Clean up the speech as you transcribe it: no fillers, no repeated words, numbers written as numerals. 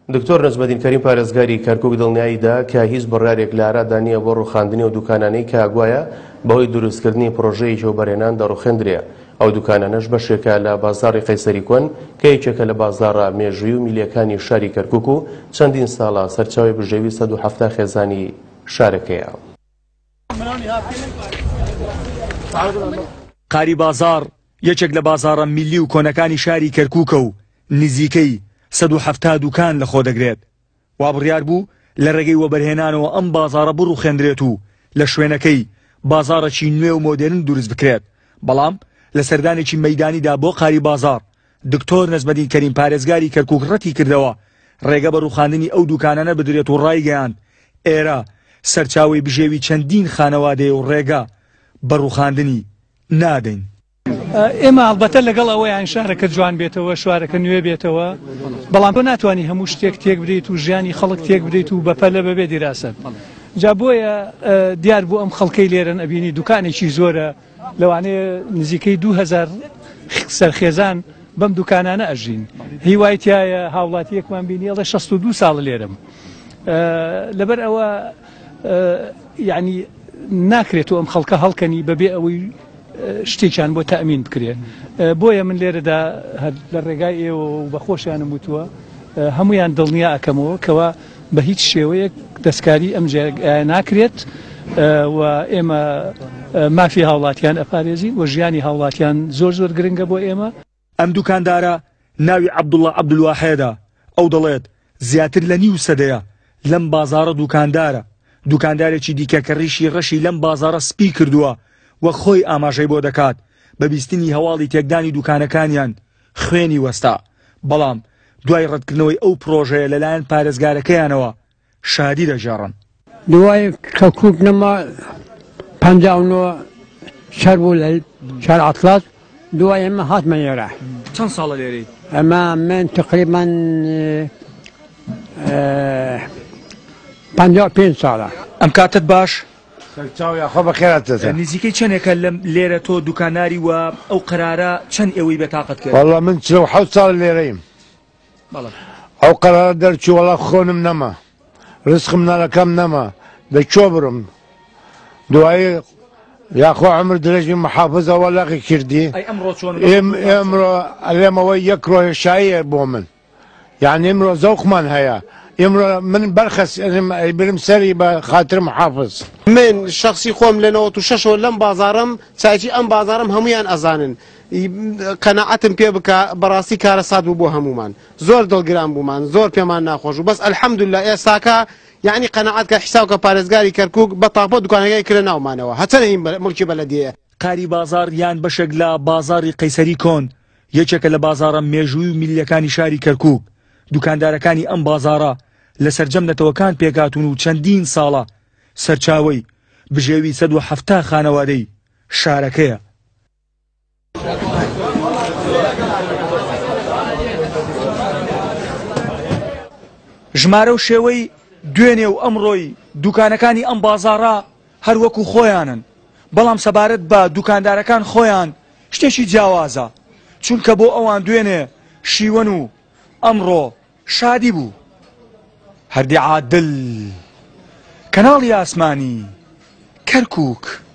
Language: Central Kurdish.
دکتۆر نەجمەدین کەریم پارێزگاری کەرکووک دڵنیاییدا کە هیچ بڕیارێک لە ئارادا نییە بۆ ڕوخاندنی و دوکانانەی کە ئاگوایە بەهۆی دروستکردنی پرۆژەیەکی وبەرهێنان دەڕوخێندرێ. ئەو دوکانانەش بەشێکە لە بازاڕی قەیسەری کۆن کە یەکێکە لە بازاڕە مێژووی و میلەکانی شاری کەرکووک و چەندین ساڵە سەرچاوی بژێوی 170 خێزانی شارەکەیە. قاری بازار یەکێک لە بازاڕە میلی و کۆنەکانی شاری کەرکووکە و نزیکەی 170 دوکان لەخۆ دەگرێت. وا بڕیار بوو لە ڕێگەی وەبەرهێنانەوە ئەم بازاڕە بڕوخێندرێت و لە شوێنەکەی بازاڕێکی نوێ و مۆدێرن دروست بکرێت. بەڵام لە سەردانێکی مەیدانیدا بۆ قاری بازار دکتۆر نەجمەدین کەریم پارێزگاری کەرکووک ڕەتی کردەوە ڕێگە بە ڕوخاندنی ئەو دوکانانە بدرێت و ڕایگەیاند ئێرە سەرچاوی بژێوی چەندین خانەوادەیە و ڕێگە بە ڕوخاندنی نادەین. ئێمە ئەڵبەتە لەگەڵ ئەوەیان شارەکە جوان بێتەوە، شوارەکە نوێ بێتەوە، بەڵام تۆ ناتوانانی هەموو شتێک تێک بدەیت و ژیانی خەڵک تێک بدەیت و بەپەلە بەبێ دیراسەت. جا بۆیە دیار بوو ئەم خەڵکەی لێرەن ئەبینی دوکانێکی زۆرە، لەوانەیە نزیکەی 2000 سەرخێزان بەم دوکانانە ئەژین. هیوای تایە هاوڵاتیەکمان بینی ئەڵێ 62 ساڵ لێرەم. لەبەر ئەوە یعنی ناکرێت و ئەم خەڵکە هەڵکەنی بەبێ ئەوەی شتێکیان بۆ تەمین بکرێت. بۆیە من لێرەدا لە ڕێگای ئێوە و بەخۆشیانم وتووە هەمویان دڵنیا ئەکەمەوە کەوا بە هیچ شێوەیەک دەستکاری ئەم ناکرێت و ئێمە مافی هاوڵاتیان ئەپارێزین و ژیانی هاوڵاتیان زۆر زۆر گرنگە بۆ ئێمە. ئەم دوکاندارە ناوی عەبدوڵڵا عەبدولواحێدە. ئەو دەڵێت زیاتر لە نیو سەدەیە لەم بازاڕە دوکاندارە. دوکاندارێکی دیکە کە ڕیشی ڕەشی لەم بازاڕە سپی کردووە وە خۆی ئاماژەی بۆ دەکات بە بیستنی هەواڵی تێکدانی دوکانەکانیان خوێنی وەستا. بەڵام دوای ڕەتکردنەوەی ئەو پرۆژەیە لەلایەن پارێزگارەکەیانەوە شادی دەژێڕن. دوای کەرکووک نەما 59 شەر بوو لە شار عەتڵاس، دوای ئێمە هاتمە ئێرە. چەند ساڵە لێرەی؟ ئەمە من تقریبا 55 ساڵە. ئەم کاتت باش؟ خۆ بەخێراتێتە. نزیکەی چەندێکە لەم لێرە تۆ دوکاناری و ئەو قەرارە چەند ئێوەی بەتاقەت کرد؟ وەڵڵا من 47 ساڵ لێرەیم. ئەو قەرارە دەرچوو وەڵا خۆنم نەما، ڕزقم نەڵەکەم نەما، دەچۆ بڕم. دوایی یاخۆ عمر درێژی محافظە وەڵاقی کردی. ئێمڕۆ ئەلێمەوە یەک ڕۆژشاییە بۆ من، یعنی ئێمڕۆ زەوقمان هەیە. ئێمڕۆ من بەرخەس برم سەری بە خاتر محافظ. من شخصی خۆم لە 96 لەم بازارم چاکی ئەم بازارم هەمویان ئەزانن. قەناعەتم پێ بکە بەڕاستی کارە سات بوو بۆ هەمومان، زۆر دڵگران بوومان، زۆر پێمان ناخۆش و بەس ئەلحەمدوللا ئێستاکە یعنی قەناعەت کە حیساوکە پارێزگاری کەرکووک بە تاپۆ دوکانەکەی کرە ناومانەوە هەچەنە مڵکی بەلەدیەیە. قاری بازار یان بەشێک لە بازاڕی قەیسەری کۆن یەکێکە لە بازاڕە مێژووی و میلیەکانی شاری کەرکووک. دوکاندارەکانی ئەم بازاڕە لە سەرجەم نەتەوەکان پێکاتون و چەندین ساڵە سەرچاوی بژێوی 170 خانەوادەی شارەکەیە. ژمارە و شێوەی دوێنێ و ئەمڕۆی دوکانەکانی ئەم بازاڕە هەروەکو خۆیانن، بەڵام سەبارەت بە دوکاندارەکان خۆیان شتێکی جیاوازە، چونکە بۆ ئەوان دوێنێ شیوەن و ئەمڕۆ شادی بوو. هەردی عادل، کەناڵی ئاسمانی کەرکووک.